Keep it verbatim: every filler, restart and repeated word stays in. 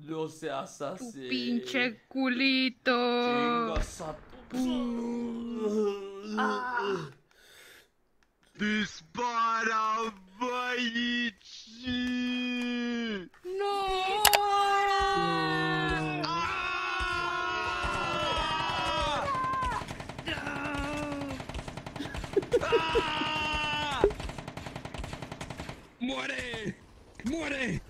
No seas Tu así. pinche culito. Chingas a tu... Ah. ¡Dispara, Baichi! ¡No! ¡Muere! ¡Muere!